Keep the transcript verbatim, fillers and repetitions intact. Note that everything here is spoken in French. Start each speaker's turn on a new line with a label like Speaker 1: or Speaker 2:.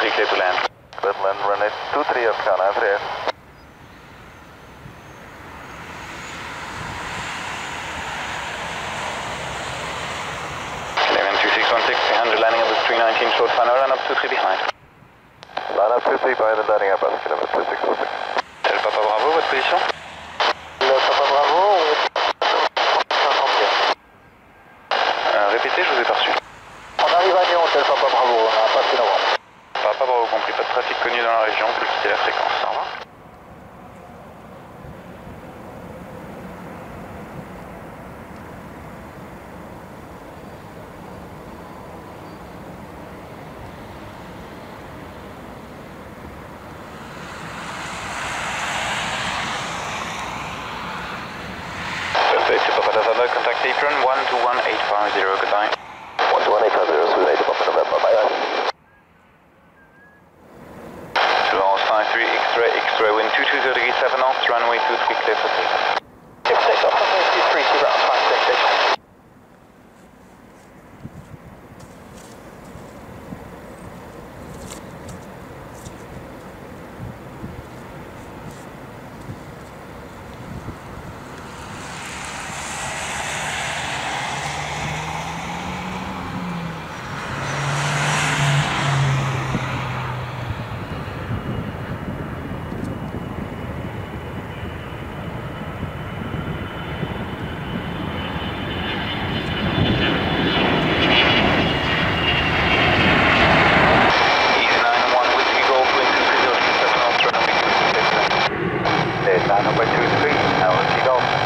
Speaker 1: three, clear to land.
Speaker 2: Clear to land, runway two three up, Ghana, three.
Speaker 1: Clear two six one six, three hundred, landing up with three nineteen, short final, run up two three behind.
Speaker 2: Line up two three behind and landing up, kilometer two six one six.
Speaker 1: Tel Papa Bravo, votre position?
Speaker 2: Le Papa Bravo,
Speaker 1: euh, Répétez, je vous ai pas reçu.
Speaker 2: on arrive à Lyon, tel Papa Bravo, on a passé novembre.
Speaker 1: Papa Bravo compris, pas de trafic connu dans la région, vous quittez la fréquence. Au revoir. C'est Papa November, contact apron one two one eight five zero, goodbye.
Speaker 2: one two one eight five zero, Sweden eight Papa November, bye bye.
Speaker 1: Toronto five three, X-ray, X-ray, wind two two zero degrees seven knots, runway two three, clear for takeoff.
Speaker 2: Give take off, runway two three, two round five six six. nine one two three, L G Golf.